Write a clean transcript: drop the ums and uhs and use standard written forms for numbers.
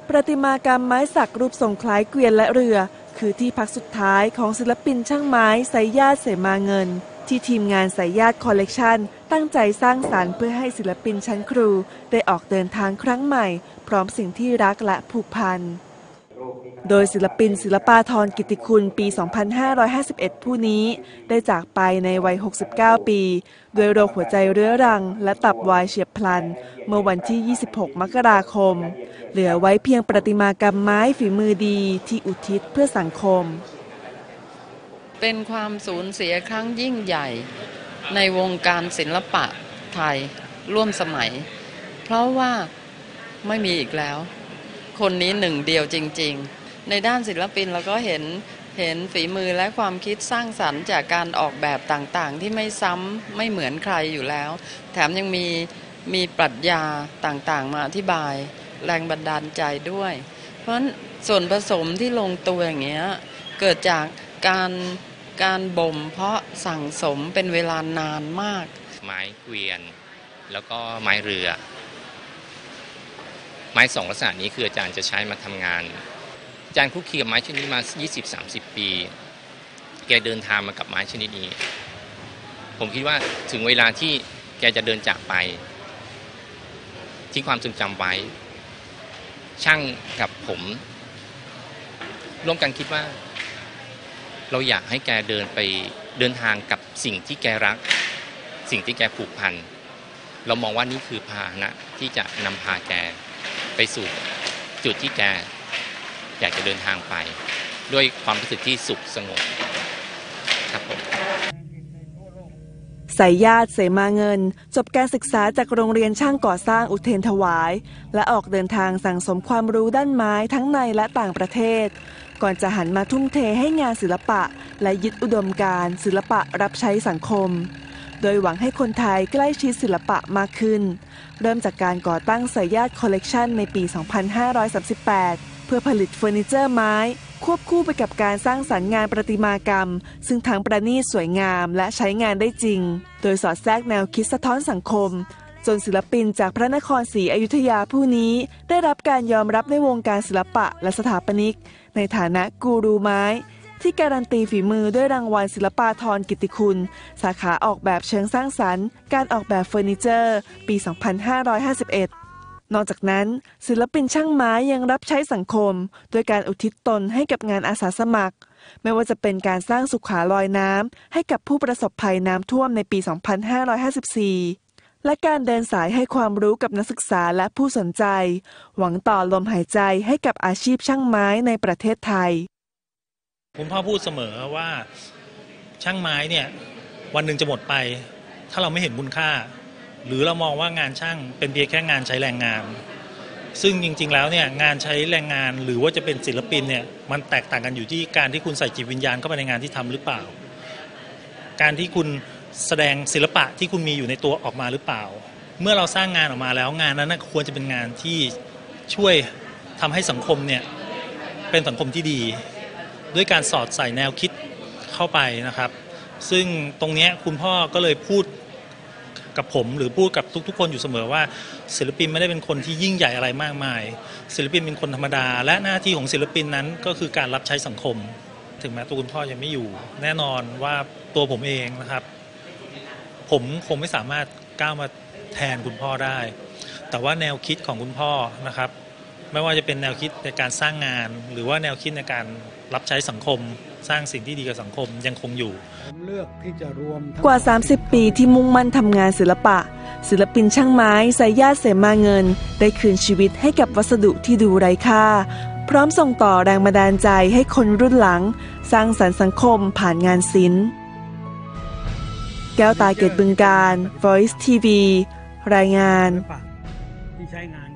ประติมากรรมไม้สักรูปทรงคล้ายเกวียนและเรือคือที่พักสุดท้ายของศิลปินช่างไม้ไสยญาติเสมาเงินที่ทีมงานไสยญาติคอลเลกชันตั้งใจสร้างสรรค์เพื่อให้ศิลปินชั้นครูได้ออกเดินทางครั้งใหม่พร้อมสิ่งที่รักและผูกพันโดยศิลปินศิลปาธรกิตติคุณปี 2551 ผู้นี้ได้จากไปในวัย 69 ปีด้วยโรคหัวใจเรื้อรังและตับวายเฉียบพลันเมื่อวันที่ 26 มกราคมเหลือไว้เพียงประติมากรรมไม้ฝีมือดีที่อุทิศเพื่อสังคมเป็นความสูญเสียครั้งยิ่งใหญ่ในวงการศิลปะไทยร่วมสมัยเพราะว่าไม่มีอีกแล้วคนนี้หนึ่งเดียวจริงๆในด้านศิลปินเราก็เห็นฝีมือและความคิดสร้างสรรค์จากการออกแบบต่างๆที่ไม่ซ้ำไม่เหมือนใครอยู่แล้วแถมยังมีปรัชญาต่างๆมาอธิบายแรงบันดาลใจด้วยเพราะฉะนั้นส่วนผสมที่ลงตัวอย่างเงี้ยเกิดจากการบ่มเพาะสั่งสมเป็นเวลานานมากไม้เกวียนแล้วก็ไม้เรือไม้สองลักษณะนี้คืออาจารย์จะใช้มาทำงานอาจารย์คุกคีกับไม้ชนิดนี้มา 20-30 ปีแกเดินทางมากับไม้ชนิดนี้ผมคิดว่าถึงเวลาที่แกจะเดินจากไปทิ้งความทรงจำไว้ช่างกับผมร่วมกันคิดว่าเราอยากให้แกเดินทางกับสิ่งที่แกรักสิ่งที่แกผูกพันเรามองว่านี่คือพาหนะที่จะนำพาแกไปสู่จุดที่แกอยากจะเดินทางไปด้วยความรู้สึกที่สุขสงบครับผมไสยญาติเสมาเงินจบการศึกษาจากโรงเรียนช่างก่อสร้างอุเทรนถวายและออกเดินทางสั่งสมความรู้ด้านไม้ทั้งในและต่างประเทศก่อนจะหันมาทุ่มเทให้งานศิลปะและยึดอุดมการณ์ศิลปะรับใช้สังคมโดยหวังให้คนไทยใกล้ชิดศิลปะมากขึ้นเริ่มจากการก่อตั้งไสยญาติคอลเลกชันในปี 2538 เพื่อผลิตเฟอร์นิเจอร์ไม้ควบคู่ไปกับการสร้างสรรค์งานประติมากรรมซึ่งทั้งประณีตสวยงามและใช้งานได้จริงโดยสอดแทรกแนวคิดสะท้อนสังคมจนศิลปินจากพระนครศรีอยุธยาผู้นี้ได้รับการยอมรับในวงการศิลปะและสถาปนิกในฐานะกูรูไม้ที่การันตีฝีมือด้วยรางวัลศิลปาธรกิตติคุณสาขาออกแบบเชิงสร้างสรรค์การออกแบบเฟอร์นิเจอร์ปี 2551 นอกจากนั้นศิลปินช่างไม้ยังรับใช้สังคมโดยการอุทิศตนให้กับงานอาสาสมัครไม่ว่าจะเป็นการสร้างสุขาลอยน้ำให้กับผู้ประสบภัยน้ำท่วมในปี 2554 และการเดินสายให้ความรู้กับนักศึกษาและผู้สนใจหวังต่อลมหายใจให้กับอาชีพช่างไม้ในประเทศไทยคุณพ่อพูดเสมอว่าช่างไม้เนี่ยวันหนึ่งจะหมดไปถ้าเราไม่เห็นคุณค่าหรือเรามองว่างานช่างเป็นเพียงแค่งานใช้แรงงานซึ่งจริงๆแล้วเนี่ยงานใช้แรงงานหรือว่าจะเป็นศิลปินเนี่ยมันแตกต่างกันอยู่ที่การที่คุณใส่จิตวิญญาณเข้าไปในงานที่ทำหรือเปล่าการที่คุณแสดงศิลปะที่คุณมีอยู่ในตัวออกมาหรือเปล่าเมื่อเราสร้างงานออกมาแล้วงานนั้นควรจะเป็นงานที่ช่วยทำให้สังคมเนี่ยเป็นสังคมที่ดีด้วยการสอดใส่แนวคิดเข้าไปนะครับซึ่งตรงนี้คุณพ่อก็เลยพูดกับผมหรือพูดกับทุกๆคนอยู่เสมอว่าศิลปินไม่ได้เป็นคนที่ยิ่งใหญ่อะไรมากมายศิลปินเป็นคนธรรมดาและหน้าที่ของศิลปินนั้นก็คือการรับใช้สังคมถึงแม้ตัวคุณพ่อยังไม่อยู่แน่นอนว่าตัวผมเองนะครับผมคงไม่สามารถก้าวมาแทนคุณพ่อได้แต่ว่าแนวคิดของคุณพ่อนะครับไม่ว่าจะเป็นแนวคิดในการสร้างงานหรือว่าแนวคิดในการรับใช้สังคมสร้างสิ่งที่ดีกับสังคมยังคงอยู่กว่า30 ปีที่มุ่งมั่นทำงานศิลปะศิลปินช่างไม้ไสยญาติเสมาเงินได้คืนชีวิตให้กับวัสดุที่ดูไร้ค่าพร้อมส่งต่อแรงบันดาลใจให้คนรุ่นหลังสร้างสรรค์สังคมผ่านงานศิลป์แก้วตาเกตบึงกาฬ Voice TV รายงาน